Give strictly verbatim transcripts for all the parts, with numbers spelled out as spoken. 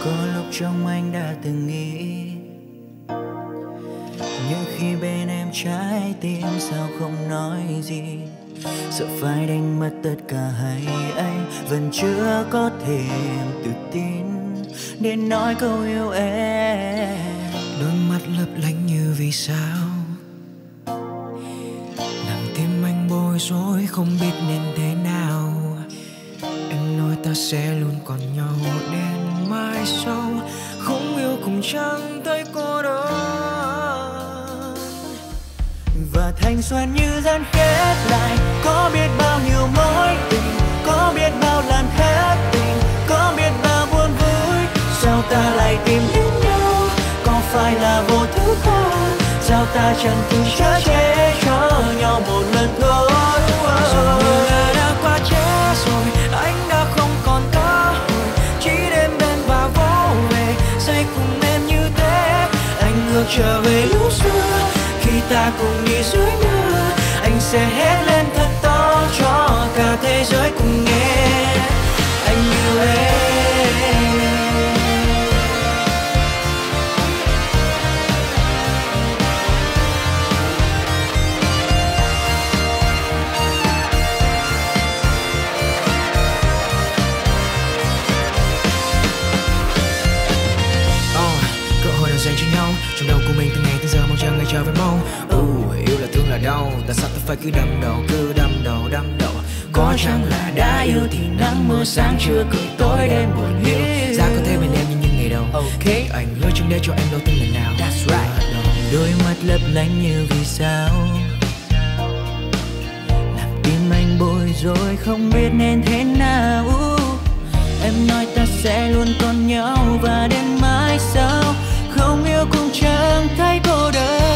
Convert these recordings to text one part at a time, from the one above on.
Có lúc trong anh đã từng nghĩ, nhưng khi bên em trái tim sao không nói gì. Sợ phải đánh mất tất cả hay anh vẫn chưa có thêm tự tin để nói câu yêu em. Đôi mắt lấp lánh như vì sao, làm tim anh bối rối không biết nên thế nào. Em nói ta sẽ luôn còn nhau đến mai sau, không yêu cũng chẳng thấy cô đơn. Và thanh xuân như dần khép lại, có biết bao nhiêu mối tình, có biết bao lần hết tình, có biết bao buồn vui. Sao ta lại tìm đến nhau, có phải là vô thức không? Sao ta chẳng từng chở che cho nhau một lần thôi. Dường như là đã quá trễ rồi, anh đã không còn cơ hội, chỉ đêm bên và vô về, say cùng em như thế. Anh ngược trở về lúc xưa, khi ta cùng đi dưới mưa, anh sẽ hét lên thật to cho cả thế giới cùng nghe. Anh yêu em. Dành cho nhau trong đầu của mình từ ngày tới giờ, mong chờ ngày trở về mau. Uh, yêu là thương là đau, tại sao tôi phải cứ đâm đầu cứ đâm đầu đâm đầu. Có chăng là đã yêu thì nắng mưa sáng trưa cười tối đêm buồn hiu, ra có thể bên em như những ngày đầu. Ok, anh hứa chẳng để cho em đâu tin lần nào. That's right. Đôi mắt lấp lánh như vì sao, làm tim anh bối rối không biết nên thế nào. Em nói ta sẽ luôn còn nhau và đến mãi sau, không yêu cũng chẳng thấy cô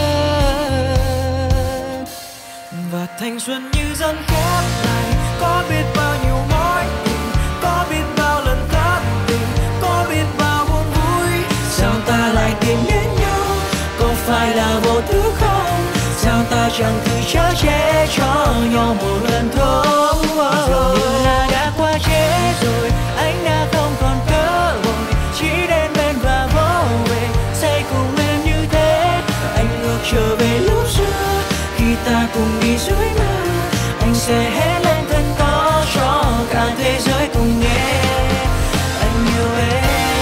đơn. Và thanh xuân như dần khép lại, có biết bao nhiêu mối tình, có biết bao lần thất tình, có biết bao buồn vui. Sao ta lại tìm đến nhau, có phải là vô thức không? Sao ta chẳng thử chở che cho nhau một lần thôi. Dường như là đã quá trễ rồi, anh đã không còn cơ hội, chỉ đến bên và vô về, say cùng em như thế. Anh ngược trở về lúc xưa, khi ta cùng đi dưới mưa, anh sẽ hét lên thật to cho cả thế giới cùng nghe. Anh yêu em.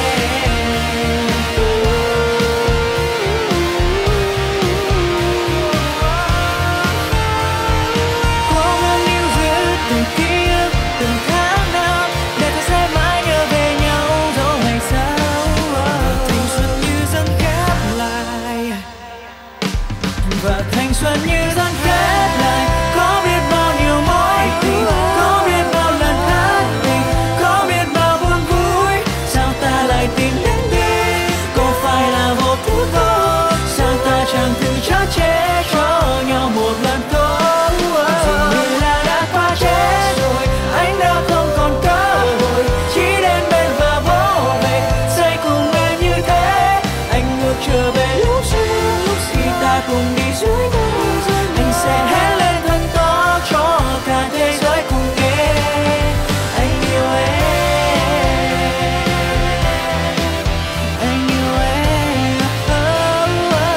Cố gắng níu giữ từng ký ức, từng tháng năm, để ta sẽ mãi nhớ về nhau dẫu ngày sau. Thanh xuân như dần khép lại, Và thanh xuân như dần khép lại, có biết bao nhiêu mối tình, có biết bao lần thất tình, có biết bao buồn vui. Sao ta lại tìm đến đi, có phải là vô thức không? Sao ta chẳng thử chở che cho nhau một lần thôi. Dường như là đã quá trễ rồi, anh đã không còn cơ hội, chỉ đến bên và vô về, say cùng em như thế. Anh ngược trở về lúc xưa, khi ta cùng đi dưới mưa, anh sẽ hét lên thật to cho cả thế giới cùng nghe. Anh yêu em, anh yêu em. Oh, oh, oh.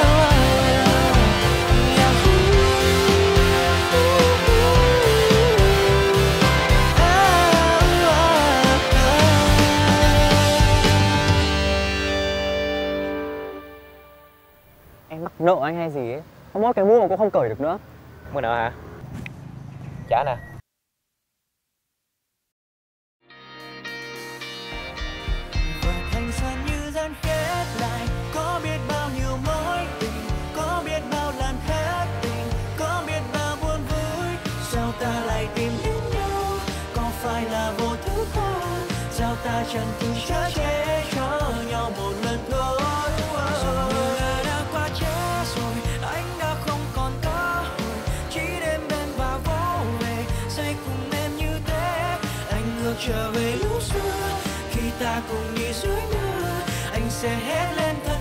Em mắc nợ anh hay gì ấy, có mỗi cái mũ mà cũng không cởi được nữa. Mày nợ hả? Trả nè. Và thanh xuân như dần khép lại, có biết bao nhiêu mối tình, có biết bao lần hết tình, có biết bao buồn vui. Sao ta lại tìm đến nhau, có phải là vô thức không? Sao ta chẳng thử chở che cho nhau một lần thôi. dường như là đã quá trễ rồi, anh đã không còn cơ hội, chỉ đêm bên và vô về, say cùng em như thế. Anh ngược trở về lúc xưa, khi ta cùng đi dưới mưa, anh sẽ hét lên thật